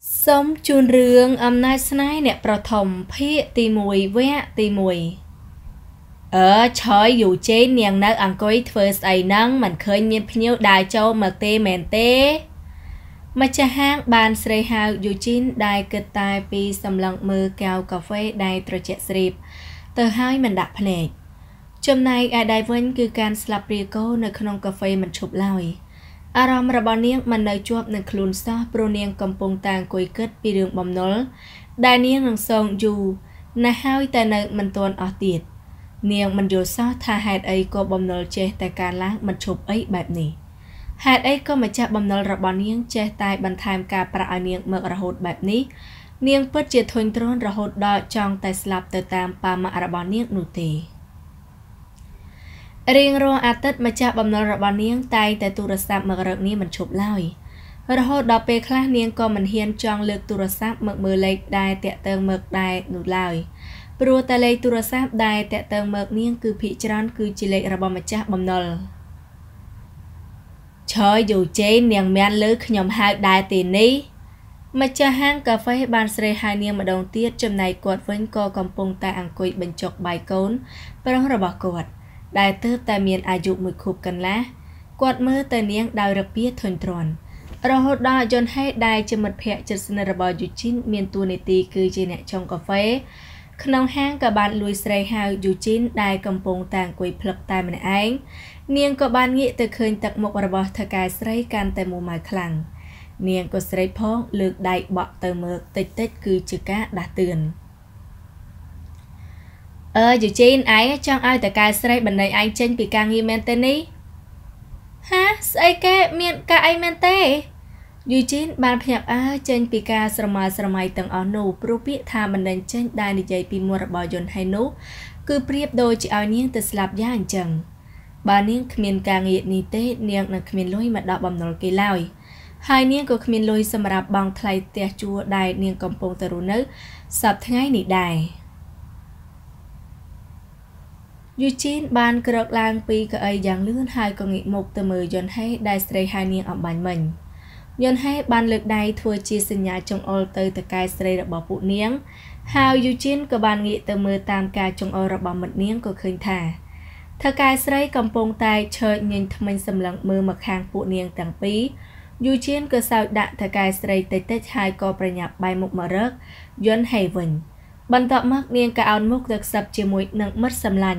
Sống chuồn rương nai snai nèประถมเพศទី1 vẽទី1 trời dù chế niềng nấc ăn coi thưa say nắng mình khơi miên phiêu đài châu mà tê mền tê mà cha hang bàn srei hào dù chín đài cực tài pi sầm lặng mưa keo cà phê đài trò chẹt srip từ hai mình đặt phèn chhôm nay ai đài vẫn cứ can slap rico nơi khung cà phê mình chụp lòiอารมณ์ระบาดนี้มันในจวบในคลุนซาโปรเนียงกำปงต่างกุยเกิดปีเรื่องบอมนลได้เนียงหนังทรงอยู่ในห้าวแต่ในมันตัวออกติดเนียงมันอยู่ซาทาหาดไอก็บอมนลเจแต่การล้างมันฉุบไอแบบนี้หาดไอก็มาจากบอมนลระบาดนี้เจตายบรรทายการประอาเนียงเมื่อระหดแบบนี้เนียงเปิดเจทนตรอนระหดดอจองแต่สลับเตตามปามาระบาดนี้หนุตีเรียงรออาทิตย์มาจากบำนรบานียงไตแต่ตุรศัพท์เมื่อเรื่องนี้มันฉุบเล่าระหดดอกเปคลาเนียงก็มันเฮียนจองเลือกตุรศัพท์เมื่อมือเล็กได้เตะเติงเมื่อได้หนุเล่าปลัวแต่เลยตุรศัพท์ได้เตะเติงเมื่อเนียงคือพิจารณาคือจิเลระบมาจากบำนรชอยอยู่เจนเนียงแมนเลือกขยมหายได้ตีนี้มาจากห้างกาแฟบานเสรหายเนียงมาดองเตี้ยจำในกวดเว้นก็กำปงแต่อังกุยบรรจกใบโกนปรองระบกวดได้เติบแต่เมียนอายุมือคุบกันละกวดมือแต่เนียงดาวระเบียทนตรอนเราหดดจนให้ได้จะมัดเพะจัดสนระบอยู่ชิ้นเมียนตัวในตีคือจีเนชงกาแฟขนมแห้งกับบานลุยสไลฮาวอยู่ชิ้นได้กำปงต่างกุยพลักตายมันเองเนียงกับบานงี้แต่เคยตักมกระบทกายสไลกันแต่มูมาคลังเนียงก็สไลพ้องเลือกได้เบาเติมเมือกติดคือจืกะดาเตือนอยู่จีนไอ้จังเอาแต่การใส่บันไดไอ้เจนปีกางยีเมนเตนี่ฮะใส่แกเมียนกาไอเมนเตอยู่จีนบานพยับเจนปีกาสมัยตั้งอ่อนนูปรุปิธาบันไดเจนได้ในใจปีมัวระบอยนไฮนุคือเปรียบโดยจะเอาเนียงแต่สลับย่างจังบานเนียงขมิ้นกางยีนีเตเนียงนักขมิ้นลอยมาดอกบำนลกีฬาไฮเนียงก็ขมิ้นลอยสำหรับบางไทยเตะจัวได้เนียงกำปงตะรุนึสับทั้งไงนี่ได้ยูจีนบานกระลางปีกไออย่างเลื่อนหายก็งิมกตะมือยนให้ได้สเตย์ไฮเนียงออกบันมันยนให้บานเลือกได้ทัวจีสัญญาจงอลเตยตะกายสเตย์ระบอบปุเนียงฮาวยูจีนกับบานงิตะมือตามการจงอลระบอบมัดเนียงก็คืนท่าตะกายสเตย์กำปงตายเชิดยิงทำไมสำลังมือมาคางปุเนียงต่างปียูจีนก็สาวดะตะกายสเตย์เตยชายก็ประหยัดใบมุกมาเริกยนให้วันบรรทมักเนียงกะเอามุกตะสับจมวยนังมัดสำลัน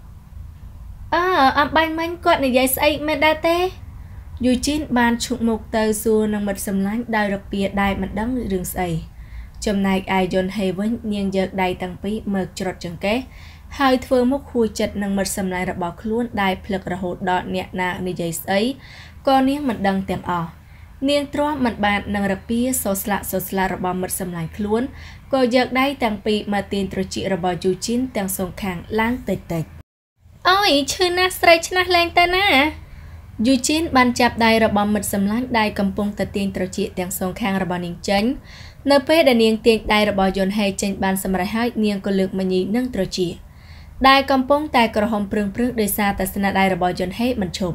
ใบมันกอดในใจใส่ไม่ได้เต้ยูจีนบานชุกมุกเตอซูนังมัดสำลันได้ระเบียดได้มันดังเรื่องใส่จำนายไอยนให้เว้นเนียงเยอะได้ตั้งปีเมื่อจดจังแก่หายเฟื่องมุกคุยจัดนังมัดสำลันระบอกล้วนได้พลักระหดดอเนี่ยนาในใจใส่ก็เนียงมันดังเต็มเนียงตรอมันบานนังระเบียโซสละระบอมัดสำลันล้วนก็เยอะได้ตั้งปีมาตีนตรจิระบอยูจีนตั้งสงครามล้างเตยอ้อยชื่อน่าสไลชนะแรงแต่น่ะยูจีนบันจับได้ระบำมัดสำลักได้กำปงตะเตียงตรจิแต่งสองข้างระบำนิงเจนเนเป้ได้เนียงเตียงได้ระบยนให้เจนบันสมัยให้เนียงก็เลือกมันยีนั่งตรจิได้กำปงแต่กระหอมปรึงโดยซาแต่สนาได้ระบยนให้มันชบ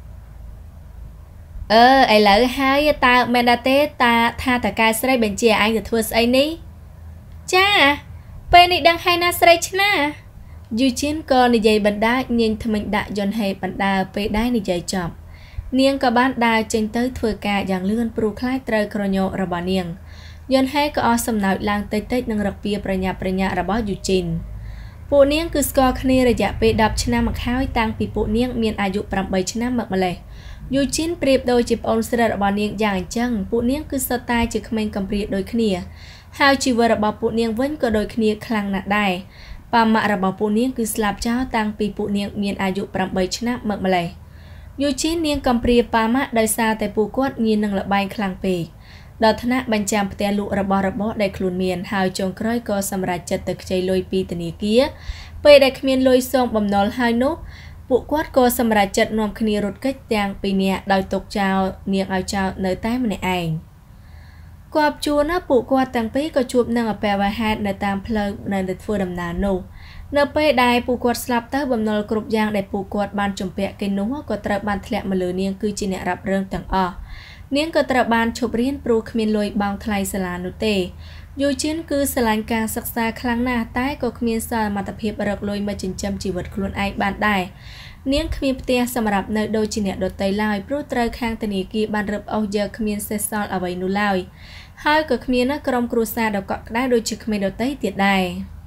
ไอเหล่าให้ตาเมดาเตตาท่าตะกายสไลเป็นเจียไอจะทัวร์ไอนี่จ้าเป็นอีดังให้น่าสไลชนะยูจีนก็ในใจบรรดาเนียงทำไมด่ายนให้บรรดาไปได้ในใจจับเนียงกับบ้านดาเจนเตอร์ทัวกาอย่างเลื่อนปลูกคล้ายเตยครโยระบาเนียงยนให้ก็อสำนักลางเตยนังระเบียประญาระบายูจีนปูเนียงคือสกอร์คณีระยะไปดับชนะมักข้าวตั้งปีปูเนียงมีอายุประมาณชนะมักมาเลยยูจีนเปรียบโดยจิบอลสระระบาเนียงอย่างจังปูเนียงคือสไตล์จิกเมงกำเปรียโดยขณีฮาวจิวระบาปูเนียงเว้นก็โดยขณีคลังหนักได้ปามาระบอบปูเนียงคือสลับเจ้าตั้งปีปูเนียงมีอายุประมาณชนะเมื่อมาเลยยูจีนเนียงกำเปรียปามาโดยซาแต่ปูกวดยีนังละใบคลังปีดอทนะบรรจำเตลุระบอบได้คลุนเมียนหาวจงคร้อยก็สำหรับจัดตึกใจลอยปีตนีเกียไปได้ขมิ้นลอยทรงบำนอลไฮนุปูกวดก็สำหรับจัดนอมขณีรถกัดยางปีเนียโดยตกเจ้าเนียงเอาเจ้าเนยใต้มันเองกวบจูน่าปูกวดตั้งปีก็จูบนังแปลว่าแฮดในตามเพลิงในเด็ดฟูดำนาโนเนเป้ได้ปูกวดสลับเตอร์บำนอลกรุบยางได้ปูกวดบานจุ่มเปะกินนัวก็ตระบานแถลมาเลยเนียงคือจีเนรับเรื่องต่างនាងក៏ត្រូវបានឈប់រៀនព្រោះគ្មានលុយបង់ថ្លៃសាលានោះទេយូជីនគឺស្រឡាញ់ការសិក្សាខ្លាំងណាស់តែក៏គ្មានសមត្ថភាពរកលុយមកចិញ្ចឹមជីវិតខ្លួនឯងបានដែរនាងគ្មានផ្ទះសម្រាប់នៅដូចជាអ្នកដទៃឡើយព្រោះត្រូវខាងធនាគារបានរឹបអូសយកគ្មានសេសសល់អ្វីនោះឡើយហើយក៏គ្មានក្រុមគ្រួសារដ៏កក់ក្ដៅដូចជាក្មេងដទៃទៀតដែរ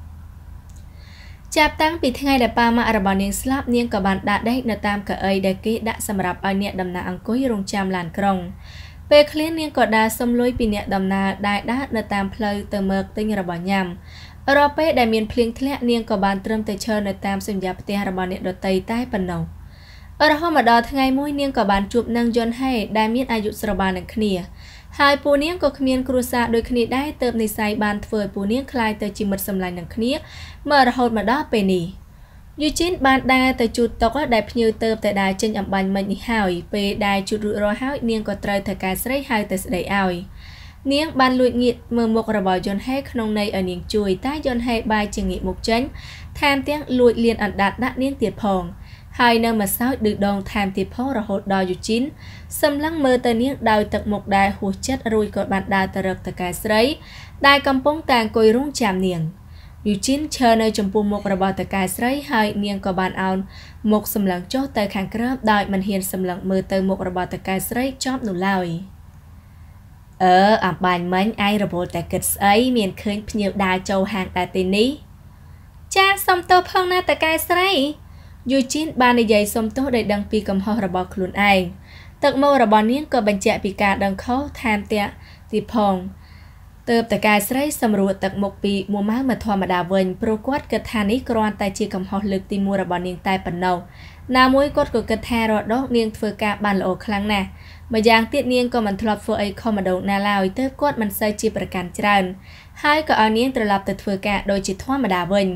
ចាប់តាំងពីថ្ងៃដែលប៉ាម៉ាក់របស់នាងស្លាប់នាងក៏បានដាក់ដេកនៅតាមកៅអីដែលគេដាក់សម្រាប់ឲ្យអ្នកដំណើរអង្គុយរង់ចាំឡានក្រុងពេលឃ្លាននាងក៏ដើរសុំលុយពីអ្នកដំណើរដែលដើរនៅតាមផ្លូវទៅមើលទិញរបស់ញ៉ាំរាល់ពេលដែលមានភ្លៀងធ្លាក់នាងក៏បានត្រឹមតែឈរនៅតាមសញ្ញាផ្ទះរបស់អ្នកដទៃតែប៉ុណ្ណោះរហូតមកដល់ថ្ងៃមួយនាងក៏បានជួបនឹងយន់ហេដែលមានអាយុស្របាលនឹងគ្នាហើយពូនាងក៏គ្មានគ្រួសារដូចគ្នាដែរទើបនិស្ស័យបានធ្វើឲ្យពូនាងคล้ายទៅជាមិត្តសម្លាញ់នឹងគ្នាមករហូតមកដល់ពេលនេះយូជីនបានដើរទៅជូតតុដែលភ្ញៀវទើបតែដើរចេញអំបញ្ញមិញនេះហើយពេលដែលជូតរួចរាល់ហើយនាងក៏ត្រូវថៅកែស្រីហៅទៅស្ដីឲ្យនាងបានលួចងាកមើលមុខរបស់យន់ហេក្នុងន័យឲ្យនាងជួយតែយន់ហេបាយជាងាកមុខចេញថែមទាំងលួចលៀនអណ្ដាតដាក់នាងទៀតផងហើយនៅម្សៅឌឺដងថែមទៀតផងរហូតដល់យូជីនសម្លឹងមើលទៅនាងដោយទឹកមុខដែលហួសចិត្តរួចក៏បានដើរទៅរកថៅកែស្រីដែលកំពុងតែអង្គុយរង់ចាំនាងយូជីនឈរនៅចំពោះមុខរបស់ថៅកែស្រីហើយនាងក៏បានអោនមុខសម្លឹងចុះទៅខាងក្រោមដោយមិនហ៊ានសម្លឹងមើលទៅមុខរបស់ថៅកែស្រីចប់នោះឡើយអំបញ្ញមិញឯងរវល់តែគិតស្អីមានឃើញភ្ញៀវដើរចូលហាងតែទីនេះចាសុំទោសផងណាថៅកែស្រីយូជីនបាននិយាយសុំទោសដោយដឹងពីកំហុសរបស់ខ្លួនឯងទឹកមុខរបស់នាងក៏បញ្ជាក់ពីការដឹងខុសថែមទាំងទៀតផងទើបថៅកែស្រីសម្រួលទឹកមុខពីមួម៉ៅមកធម្មតាវិញព្រោះគាត់គិតថានេះគ្រាន់តែជាកំហុសលើកទី1របស់នាងតែប៉ុណ្ណោះណាមួយគាត់ក៏គិតថារដកនាងធ្វើការបានល្អខ្លាំងណាស់ម្យ៉ាងទៀតនាងក៏មិនធ្លាប់ធ្វើអីខុសម្ដងណាឡើយទើបគាត់មិនសូវជាប្រកាន់ច្រើនហើយក៏ឲ្យនាងត្រឡប់ទៅធ្វើការដូចជាធម្មតាវិញ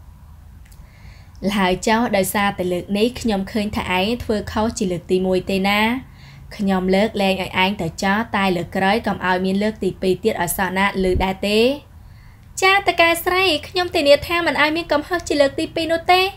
ហើយចោលដោយសារតែលើកនេះខ្ញុំឃើញថាឯងធ្វើខុសជាលើកទី1ទេណាខ្ញុំលើកលែងឲ្យឯងទៅចោលតែលើកក្រោយកុំឲ្យមានលើកទី2ទៀតឲ្យសោះណាឮដែរទេចាតកែស្រីខ្ញុំធានាថាមិនឲ្យមានកំហុសជាលើកទី2នោះទេ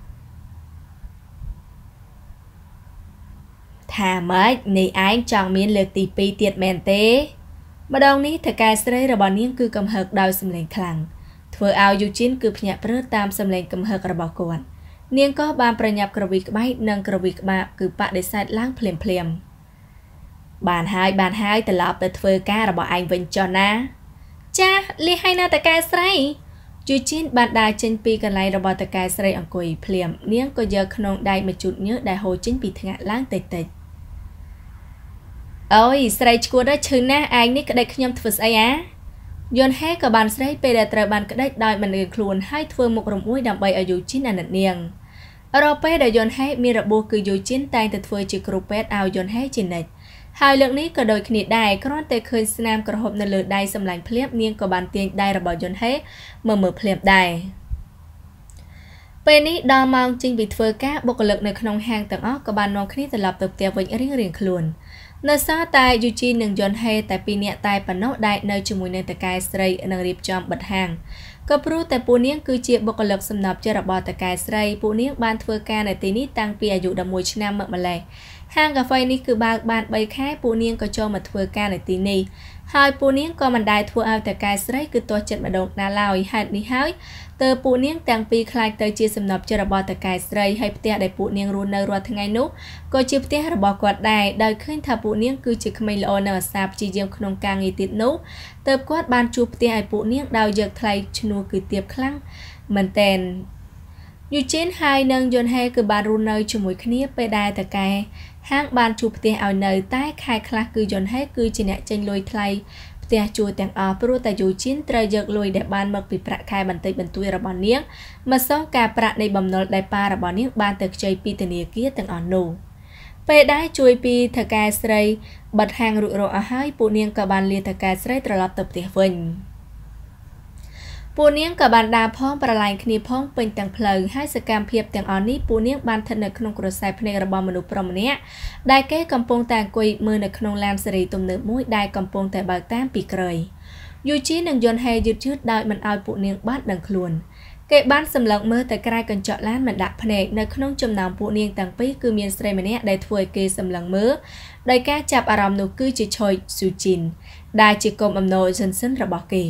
ថាម៉េចនេះឯងចង់មានលើកទី2ទៀតមែនទេម្ដងនេះថៅកែស្រីរបស់នាងគឺកំហឹកដោយសម្លេងខ្លាំងធ្វើឲ្យយូជីនគឺភ្ញាក់ព្រឺតាមសម្លេងកំហឹករបស់គាត់នាងក៏បានប្រញាប់ក្រវីក្បែកនិងក្រវីក្បាប់គឺបដិសេធឡើងភ្លាមបានហើយត្រឡប់ទៅធ្វើការរបស់ឯងវិញចុះណាចាលះហើយណាតកែស្រីយូជីនបានដើរចេញពីកន្លែងរបស់តកែស្រីអង្គុយភ្លាមនាងក៏យកក្នុងដៃមកជូតញើសដែលហូរចេញពីថ្ងាក់ឡើងតិចអូយស្រីឈួតឈឺណាស់ឯងនេះក្តិចខ្ញុំធ្វើស្អីយន់ហេក៏បានស្រែកពេលដែលត្រូវបានក្តិចដោយមិនលឿនខ្លួនហើយធ្វើមុខរំអួយដើម្បីឲ្យយូជីនអាណិតនាងរាល់ពេលដែលយន់ហេមានរបួសគឺយូជីនតែងតែធ្វើជាគ្រូពេទ្យឲ្យយន់ហេជានិច្ចហើយលើកនេះក៏ដូចគ្នាដែរគ្រាន់តែឃើញស្នាមក្រហមនៅលើដៃសម្លាញ់ភ្លាមនាងក៏បានទាញដៃរបស់យន់ហេមើលភ្លាមដែរពេលនេះដល់ម៉ោងចេញពីធ្វើការបុគ្គលិកនៅក្នុងហាងទាំងអស់ក៏បាននាំគ្នាត្រឡប់ទៅផ្ទះវិញរៀងៗខ្លួននៅសល់តែយូជីននិងយន់ហេតែពីរនាក់តែប៉ុណ្ណោះដែលនៅជាមួយនឹងតកែស្រីនិងរៀបចំបិទហាងក៏ព្រោះតែពួកនាងគឺជាបុគ្គលិកសំណប់ចិត្តរបស់តកែស្រីពួកនាងបានធ្វើការនៅទីនេះតាំងពីអាយុ11ឆ្នាំមកម្លេះហាងកាហ្វេនេះគឺបើកបាន3ខែពួកនាងក៏ចូលមកធ្វើការនៅទីនេះហើយពួកនាងក៏មិនដែលធ្វើឲ្យតកែស្រីគឺទាស់ចិត្តម្ដងណាឡើយហេតុនេះហើយទើបពួកនាងទាំងពីរខ្លាចទៅជាសំណប់ចិត្តរបស់តកែស្រីហើយផ្ទះដែលពួកនាងរស់នៅរាល់ថ្ងៃនោះក៏ជាផ្ទះរបស់គាត់ដែរដោយឃើញថាពួកនាងគឺជាក្មេងល្អនៅអាសាព្យាយាមក្នុងការងារទៀតនោះទើបគាត់បានជួបផ្ទះឲ្យពួកនាងដោយយកថ្លៃឈ្នួលគឺទាបខ្លាំងមែនទែនយូជីនហើយនិងយន់ហេគឺបានរស់នៅជាមួយគ្នាពេលដែលតកែហាងបានជួបផ្ទះឲ្យនៅតែខែខ្លះគឺយន់ហេគឺជាអ្នកចេញលុយថ្លៃផ្ទះជួលទាំងអស់ព្រោះតែយូជីនត្រូវយកលុយដែលបានមកពីប្រាក់ខែបន្តិចបន្តួចរបស់នាងមកសងការប្រាក់នៃបំណុលដែលប៉ារបស់នាងបានទៅខ្ចីពីធនាគារទាំងអស់នោះពេលដែលជួយពីថៅកែស្រីបិទហាងរួចរាល់អស់ហើយពួកនាងក៏បានលាថៅកែស្រីត្រឡប់ទៅផ្ទះវិញពួកនាងក៏បានដើរផងប្រឡាញ់គ្នាផងពេញទាំងផ្លូវហើយសកម្មភាពទាំងអស់នេះពួកនាងបានស្ថិតនៅក្នុងក្រសែភ្នែករបស់មនុស្សប្រុសម្នាក់ដែលគេកំពុងតែអង្គុយមើលនៅក្នុងឡានសេរីទំនើបមួយដែលកំពុងតែបើកតាមពីក្រោយយូជីនិងយន់ហេយឺតៗដោយមិនឲ្យពួកនាងបានដឹងខ្លួនគេបានសម្លឹងមើលទៅក្រៅកញ្ចក់ឡានមិនដាក់ភ្នែកនៅក្នុងចំណោមពួកនាងទាំងពីរគឺមានស្រីម្នាក់ដែលធ្វើឲ្យគេសម្លឹងមើលដោយការចាប់អារម្មណ៍នោះគឺជាឆុយស៊ូជីនដែលជាកូនអំណោយសិនរបស់គេ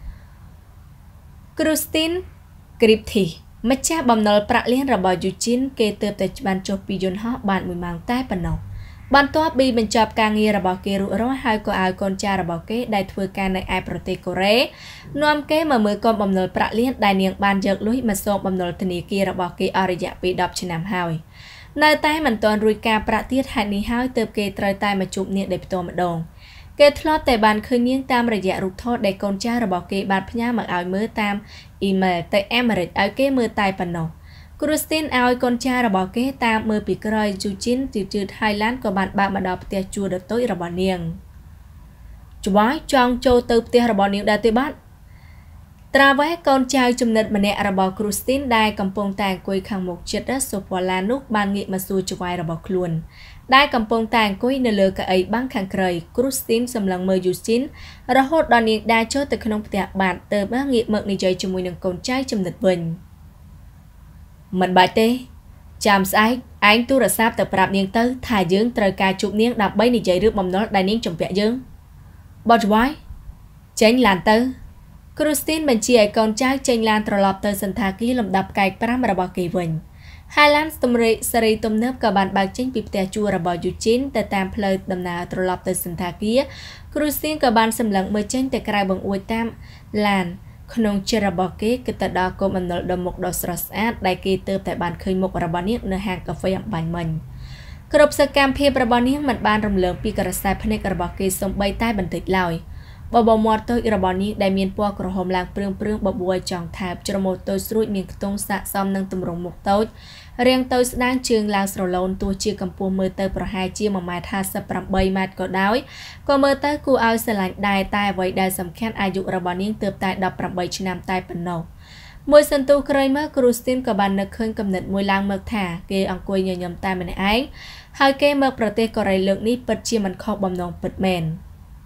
Christine Griffith ម្ចាស់បំណុលប្រាក់លានរបស់ Eugene គេទើបតែបានចុះពីយន្តហោះបាន1ម៉ោងតែប៉ុណ្ណោះបន្ទាប់ពីបញ្ចប់ការងាររបស់គេរួចរាល់ហើយក៏ឲ្យកូនចៅរបស់គេដែលធ្វើការនៅឯប្រទេសកូរ៉េនាំគេមកមើលកូនបំណុលប្រាក់លានដែលនាងបានយកលុយមកសងបំណុលធនាគាររបស់គេអស់រយៈពេល10ឆ្នាំហើយនៅតែមិនទាន់រួចការប្រាក់ទៀតហេតុនេះហើយទើបគេត្រូវតែមកជួបនាងដោយផ្ទាល់ម្ដងគេធ្លាប់តែបានឃើញនាងតាមរយៈរូបថតដែលកូនចៅរបស់គេបានផ្ញើមកឲ្យមើលតាមអ៊ីមែលទៅអាមេរិកឲ្យគេមើលតែប៉ុណ្ណោះ Christine ឲ្យកូនចៅរបស់គេតាមមើលពីក្រោយ Eugene ជឿៗហើយឡានក៏បានបើកមកដល់ផ្ទះជួលដ៏តូចរបស់នាងច្បាយចង់ចូលទៅផ្ទះរបស់នាងដែរទេបាទត្រាវ៉េកូនចៅចំណិតម្នាក់របស់ Christine ដែលកំពុងតែអង្គុយខាងមុខជិតសូហ្វាឡាននោះបានងាកមកសួរច្បាយរបស់ខ្លួនដែលកំពុងតែអង្គុយនៅលើកៅអីបាំងខាងក្រោយ Christine សម្លឹងមើល Eugene រហូតដល់នាងដើរចូលទៅក្នុងផ្ទះបាទទើបងាកមកនិយាយជាមួយនឹងកូនចៅចំណិតវិញមិនបាច់ទេចាំស្អែកឯងទូរស័ព្ទទៅប្រាប់នាងទៅថាយើងត្រូវការជួបនាងដើម្បីនិយាយរឿងបំណុលដែលនាងជំពាក់យើងបតវាយចេញឡានទៅ Christine បញ្ជាឲ្យកូនចៅចេញឡានត្រឡប់ទៅសន្តាគារលំដាប់ផ្កាយ5របស់គេវិញហើយឡានស្ទម្រេកសេរីទំនើបក៏បានបើកចេញពីផ្ទះជួលរបស់ Eugene ទៅតាមផ្លូវដំណើរត្រឡប់ទៅសន្តាគារ Christine ក៏បានសម្លឹងមើលចេញទៅក្រៅបង្អួចតាមឡានក្នុងចិត្តរបស់គេគឺទៅដល់កូនបំណុលដ៏មុខដ៏ស្រស់ស្អាតដែលគេទើបតែបានឃើញមុខរបស់នាងនៅហាងកាហ្វេអំបញ្ញមិញគ្រប់សកម្មភាពរបស់នាងមិនបានរំលងពីក្រសែភ្នែករបស់គេសូម្បីតែបន្តិចឡើយបបោមាត់តូចរបស់នាងដែលមានពណ៌ក្រហមឡើងព្រឿងបបួលចង់ថើបច្រមុះតូចស្រួចមានខ្ទង់ស័ក្តិសមនឹងទម្រង់មុខតូចរាងតូចស្ដាងជើងឡើងស្រឡូនទោះជាកម្ពស់មើលទៅប្រហែលជា1.58 ម៉ែត្រក៏ដោយក៏មើលទៅគួរឲ្យស្រឡាញ់ដែរតែអ្វីដែលសំខាន់អាយុរបស់នាងទើបតែ18ឆ្នាំតែប៉ុណ្ណោះមួយសន្ទុះក្រោយមក Christine ក៏បាននឹកឃើញគំនិតមួយឡើងមកថាគេអង្គុយញញឹមតែម្នាក់ឯងហើយគេមកប្រទេសកូរ៉េលើកនេះពិតជាមិនខុសបំណងពិតមែន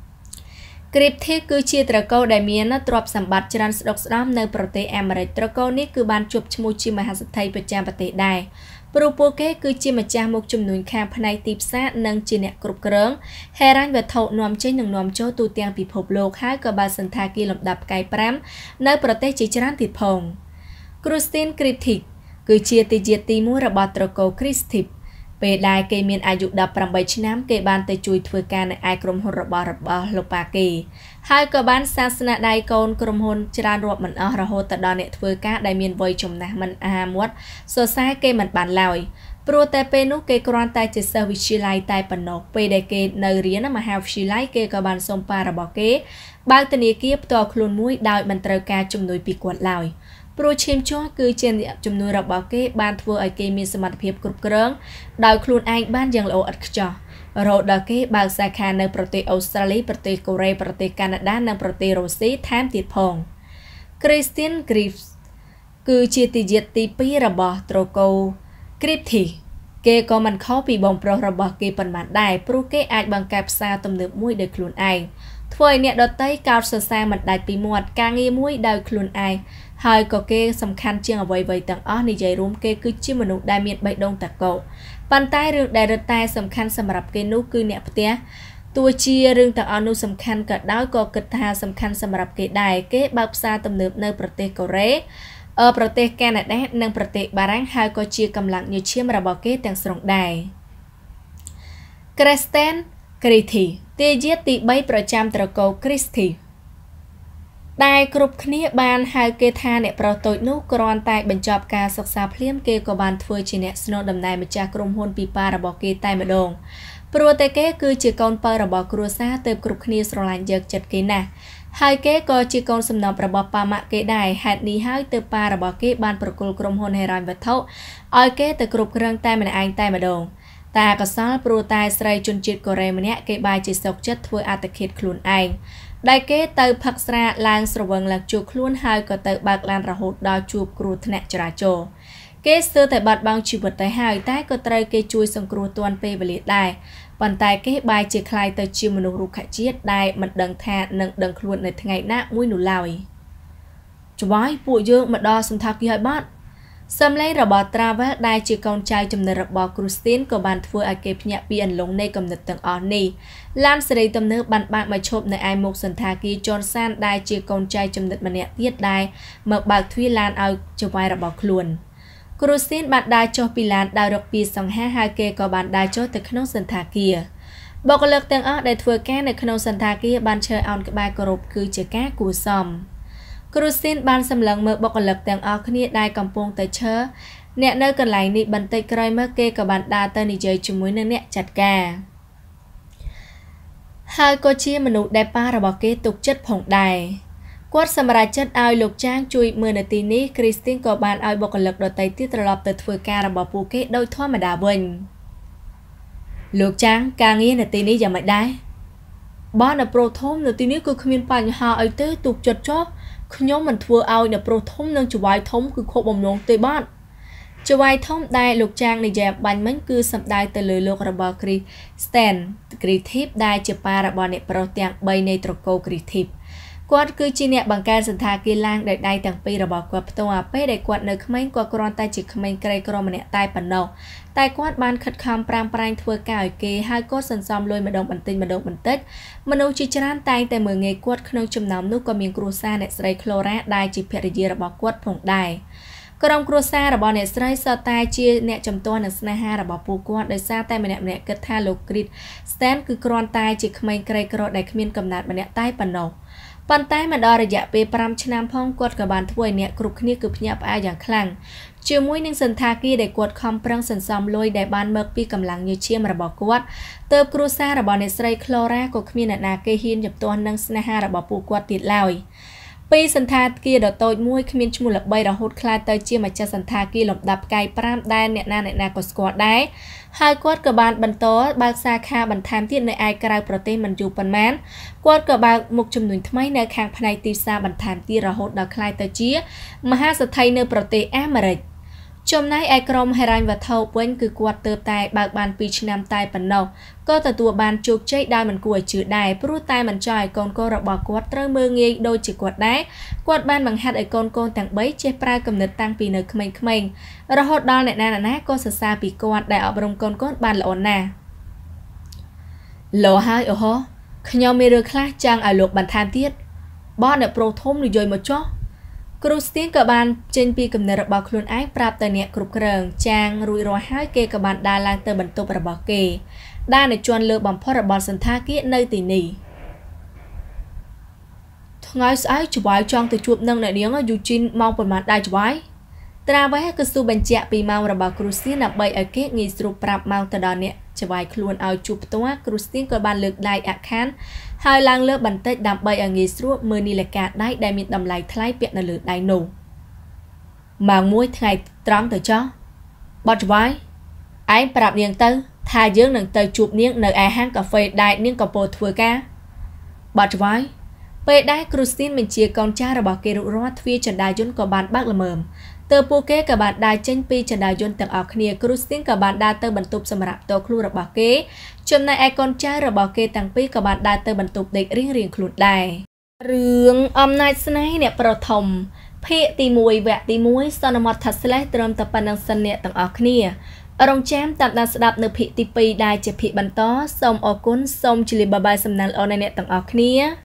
Griffith គឺជាត្រកូលដែលមានទ្រព្យសម្បត្តិច្រើនស្ដុកស្ដំនៅប្រទេសអាមេរិកត្រកូលនេះគឺបានជាប់ឈ្មោះជាមហាសេដ្ឋីប្រចាំប្រទេសដែរព្រោះពួកគេគឺជាម្ចាស់មុខជំនួញខាងផ្នែកទីផ្សារនិងជាអ្នកគ្រប់គ្រងហិរញ្ញវត្ថុនាំចេញនិងនាំចូលទូទាំងពិភពលោកហើយក៏បានសន្តាគារលំដាប់ផ្កាយ5នៅប្រទេសជាច្រើនទៀតផង Christine Griffith គឺជាទាយាទទី1របស់ត្រកូល Griffith ពេលដែលគេមានអាយុ18ឆ្នាំគេបានទៅជួយធ្វើការនៅឯក្រុមហ៊ុនរបស់លោកប៉ាគេហើយក៏បានសាសនាដៃកូនក្រុមហ៊ុនច្រើនរាប់មិនអស់រហូតទៅដល់អ្នកធ្វើការដែលមានវ័យចំណាស់មិនអាមាត់សរសើរគេមិនបានឡើយព្រោះតែពេលនោះគេគ្រាន់តែជាសិស្សវិទ្យាល័យតែប៉ុណ្ណោះពេលដែលគេនៅរៀនមហាវិទ្យាល័យគេក៏បានសុំប៉ារបស់គេបើកធនាគារផ្ទាល់ខ្លួនមួយដោយមិនត្រូវការជំនួយពីគាត់ឡើយព្រោះឈាមជ័រគឺជាជំនួយរបស់គេបានធ្វើឲ្យគេមានសមត្ថភាពគ្រប់គ្រងដោយខ្លួនឯងបានយ៉ាងល្អឥតខ្ចោះរហូតដល់គេបើកសាខានៅប្រទេសអូស្ត្រាលីប្រទេសកូរ៉េប្រទេសកាណាដានិងប្រទេសរុស្ស៊ីថែមទៀតផង Christine Griffith គឺជាទាយាទទី2របស់ត្រកូល Griffith គេក៏មិនខុសពីបងប្រុសរបស់គេប៉ុន្មានដែរព្រោះគេអាចបង្កើតផ្សារទំនើបមួយដោយខ្លួនឯងធ្វើឲ្យអ្នកដទៃកោតសរសើរមិនដាច់ពីមាត់ការងារមួយដោយខ្លួនឯងហើយក៏គេសំខាន់ជាងអ្វីៗទាំងអស់និយាយរួមគេគឺជាមនុស្សដែលមានបេះដូងតកោប៉ុន្តែរឿងដែលរឹតតែសំខាន់សម្រាប់គេនោះគឺអ្នកផ្ទះទោះជារឿងទាំងអស់នោះសំខាន់ក៏ដោយក៏គិតថាសំខាន់សម្រាប់គេដែរគេបើកផ្សារទំនើបនៅប្រទេសកូរ៉េប្រទេសកាណាដានិងប្រទេសបារាំងហើយក៏ជាកម្លាំងញើសឈាមរបស់គេទាំងស្រុងដែរ Christine Griffith ទាយាទទី3ប្រចាំត្រកូល Griffith ដែលគ្រប់គ្នាបានហៅគេថាអ្នកប្រុសតូចនោះគ្រាន់តែបញ្ចប់ការសិក្សាភ្លាមគេក៏បានធ្វើជាអ្នកស្នូលដំណែម្ចាស់ក្រុមហ៊ុនពីប៉ារបស់គេតែម្ដងព្រោះតែគេគឺជាកូនពៅរបស់គ្រួសារទើបគ្រប់គ្នាស្រឡាញ់យកចិត្តគេណាស់ហើយគេក៏ជាកូនសំណប់របស់ប៉ាម៉ាក់គេដែរហេតុនេះហើយទើបប៉ារបស់គេបានប្រគល់ក្រុមហ៊ុនហិរញ្ញវត្ថុឲ្យគេទៅគ្រប់គ្រងតែម្នាក់ឯងតែម្ដងតែកសលព្រោះតែស្រីជនជាតិកូរ៉េម្នាក់គេបាយជាសុកចិត្តធ្វើអត្តឃាតខ្លួនឯងដែលគេទៅផឹកស្រាឡើងស្រវឹងឡើងជួបខ្លួនហើយក៏ទៅបើកឡានរហូតដល់ជួបគ្រោះថ្នាក់ចរាចរណ៍គេស្ទើរតែបាត់បង់ជីវិតទៅហើយតែក៏ត្រូវគេជួយសង្គ្រោះទាន់ពេលវេលាដែរប៉ុន្តែគេបាយជាខ្លាយទៅជាមនុស្សរុក្ខជាតិដែលមិនដឹងថានឹងដឹងខ្លួននៅថ្ងៃណាមួយនោះឡើយจวายปู่เยอะมาดอสันทากีให้บ้านสำเร็จระบอบตราเวลได้จีกองใจจำเนระบอบครูสตินกับบานทัวอาเก็บเนี่ยปีอันลงในกำเนิดต่างอ่อนนี้ล้านสรีตำเนื้อบันบางมาชบในไอมุกสันทากีจอนซันได้จีกองใจจำเนิดมันเนี่ยเทียดได้เมื่อบางทวีลานเอาจวายระบอบคลวนครูสตินบันได้โจปีลานดาวดอกปี2552เกกับบานได้โจแต่ขนมสันทากีบอกเลิกต่างอ่อนได้ทัวแก่ในขนมสันทากีบันเชอเอากับบายกรบคือเจ้าแก่กูซอมครูสินบานสำลังเมื่อบอกหลักแต่งออกนี้ได้กำปงแต่เชอเนี่ยเนื้อกันไหลนี่บันเตยไกรเมื่อเกกับบานดาเตอร์นิเจยจุ่มวยเนี่ยจัดแก่หายก็เชี่ยมนุษย์ได้ป้าระบอกเกตุกจัดผงได้กวดสมราจัดเอาลูกจ้างจุยเมื่อนาทีนี้คริสตินกับบานเอาบอกหลักโดยไตที่ตลอดแต่ถวยการระบอกปูเกโดยทั่วมาดาบนลูกจ้างการงี้นาทีนี้ยังไม่ได้บ้านโปรทอมนาทีนี้คือขมิ้นปัญหาไอเต้ตุกจัดจ๊อขยมมันทัวเอาเนี่ยโปรทมนั่งจะไว้ทมคือโคบอมลงเตบ้านจะไว้ทมได้ลูกจ้างในแยบบันมันคือสัปดาห์แต่เลยลูกระบากรีสแตนกรีทิปได้จะปาระบาเนี่ยโปรเตียงใบในตรโกกรีทิปกวาดคือจีเนี่ยบางการสันทากีล่างได้ต่างปีระบากว่าตัวเป้ได้กวาดเนื้อขมิ้นกวาดกรอนใต้จิกขมิ้นไกรกรอนมันเนี่ยใต้ปันนอกใต้กวาดบานขัดคำปรางปรางทัวก่ายเกให้ก็สันซอมลอยมาดองบันตินมาดองบันเต็ดมนุษย์จิจารณ์ตายแต่เมื่อไงกวดขนมจุ่มน้ำนุกก็มีครูซาเนสไรโคลระได้จิเพริเยระบอกกวดผงได้กรมครูซาระบอกเนสไรสตายจีเนี่ยจำตัวเนสนาฮาระบอกปูกวดโดยซาแต่มันเนี่ยกระทาโลกริดสแตนคือกรอนตายจิขมิ้นไกรกรอนได้ขมิ้นกำนัดมันเนี่ยใต้ปันนอกปันใต้มันดอระยะไปปรำชนามพ้องกวดกับบานถ้วยเนี่ยกรุบขณีคือพญาปลาอย่างคลั่งเชื่อมุ้ยนึงสันทากีได้กวดคอมปรังสันซอมลอยได้บานเมิกปีกำลังยืดเชี่ยมระบอกกวดเติบครูซาระบอกในไซคลอร่าก็ขมีนาเกหินหยับตัวนังสนาฮาระบอกปูกวดติดลอยปีสันทากีดอโตยมุ้ยขมีนชมุลใบดอกฮุดคลายเตยเชี่ยมาจะสันทากีหลบดับไกปรามได้เนี่ยนากสกวดได้หายกวดกับบานบรรโตบางซาคาบันทามที่ในไอกรายโปรตีนมันอยู่ปันแมนกวดกับบางมุกจำนวนทำไมในคางภายในตีซาบันทามที่ระหดดอกคลายเตยเชี่ยมหาสถัยเนื้อโปรตีนแอมเรกจมในไอกรมไฮรันวัฒน์เว้นคือกวดเติบตายบางบานปีชนามตายปันนอกก็แต่ตัวบานจุกใจได้มันกลัวจืดได้ปรุตายมันจ่อยกอนก็ระบอกกวดเติมมือเงยโดยจิกวดได้กวดบานบางหัดไอกอนแต่งใบเจ็บปลายกำเนิดตั้งปีเนื้อขมิ้นระหดดอนในนาก็สซาปีกวดได้ออกรมกอนบานละอ่อนน่ะโลหะโอ้โหขยมมีเรือคลาจังเอาลูกบันทามเทียดบ้านเนี่ยโปรทมหรือโยยมาจ่อครูสตินกับบานเจนปีกับเนรบอคลุนไอปราบเตเนี่ยกรุบเริงจางรุยรอยห้าเกกับบานดาลางเตบรรทุประบอเกด้านในจวนเลือบอมพ่อระบอสันทากีในตีนีทั้งไงสายจุบไว้จองแต่จูบนั่งในเลี้ยงยูจินมองประมาณได้จุบไว้ตราไว้ให้กสูบัญเจปีมาระบอครูสตินนับใบไอเกงีสรุปปราบมาตดอนเนี่ยจะไว้คลุนเอาจูบตัวครูสตินกับบานเลือกได้อาคารหายลางเลือกบันเตดดำใบอังกีสรูปมือนิลกาได้มีดำไหลทลายเปียกในเลือดได้หนูบางมวยไงตรอมเตอจ้อบอดไว้ไอ้ปราบเนียงเตอทายเยอะหนึ่งเตอจูบเนียงในไอห้างกาแฟได้เนียงกระโปรงทัวก้าบอดไว้เปิดได้ครูสตินเป็นเชียร์กองจ้าระบอกเกลุรอดทวีจันดายุนกับบานบักละเมิมเตอปูเกกับบานได้เจนปีจันดายุนแต่ออกเนียครูสตินกับบานได้เตอบรรทุบสมรตัวครูระบอกเกจำในไอกอนจ้าระบอกเกตังปีกับบานได้เตอบรรทุบเด็กเรียงคลุดได้เรื่องอำนาจสนายเนี่ยประทมเพตีมวยแวะตีมวยสนมอทัศเลเติมตะปันนังสนเนี่ยต่างออกเนียอารมณ์แจมตัดนาสดับเนื้อพิตีปีได้จะพิบันต้อสมอกุนสมจิลิบาบายสำนักเอาในเนี่ยต่างออกเนีย